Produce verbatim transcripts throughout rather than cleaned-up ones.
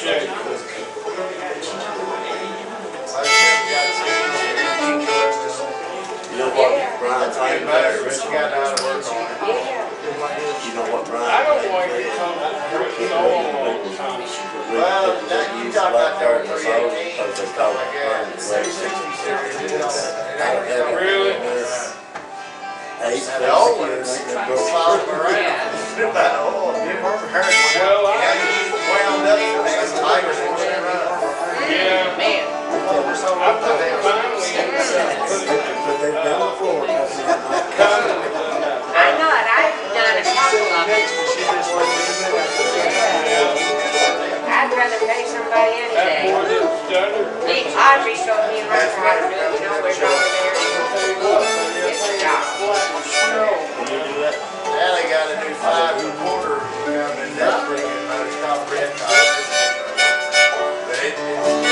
appreciate it. You know what Brian Train does? Rich got out of work on it. You know what Brian I don't Train want does? you to come drinking oil all the time. Well, that, you talk about that three eighteen, Because they stuff call like it that. Brian Train. Really? Eight, The old ones, follow them around. That old, you ever heard one? Well, I- Yeah, you wound up, it's tigers and shit around. Yeah. Man. I put it finally in the put it in But they've done it before. That's not like- kind of, I know it. I've done a couple of them. I'd rather pay somebody any that day. boy didn't stutter. He, Audrey showed me around how to do it. You know, we're over there. It's a job. Can you do that? Now they gotta do five and a quarter, down in that thing, and it's called red cotton. But it, it's,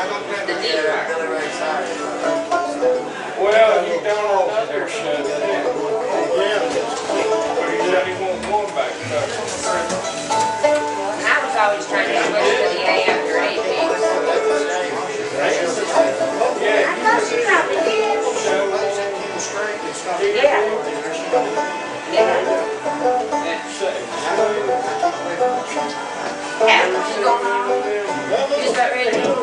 The dealer. Billy Ray Cyrus. Well, you done another shut down. Yeah. But he said he won't go back to that. And I was always trying to switch to the A after eight weeks. Yeah. I thought she probably did. Yeah. Yeah. That's After she gone on, you was about ready to